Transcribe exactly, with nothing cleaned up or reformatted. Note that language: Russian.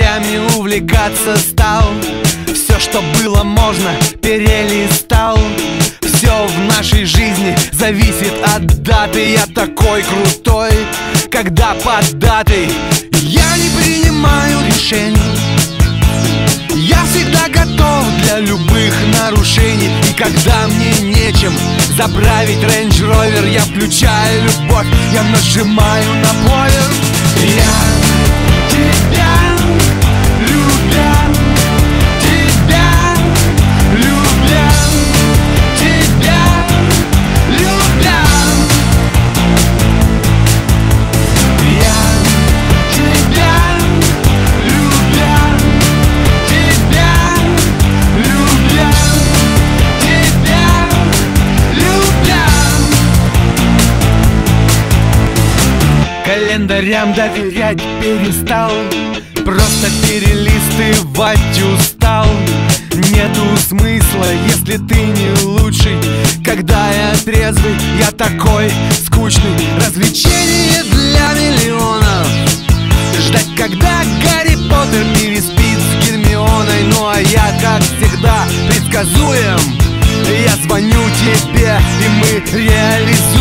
календарями увлекаться стал. Все, что было можно, перелистал. Все в нашей жизни зависит от даты. Я такой крутой, когда под датой я не принимаю решений. Я всегда готов для любых нарушений. И когда мне нечем заправить Range Rover, я включаю любовь, я нажимаю на повер. Я тебя любя, тебя любя, тебя любя. Я тебя любя, тебя любя, тебя любя. Календарям доверять перестал, просто перелистывать устал. Нету смысла, если ты не лучший. Когда я трезвый, я такой скучный. Развлечение для миллионов, ждать, когда Гарри Поттер переспит с Гермионой. Ну а я, как всегда, предсказуем. Я звоню тебе, и мы реализуем.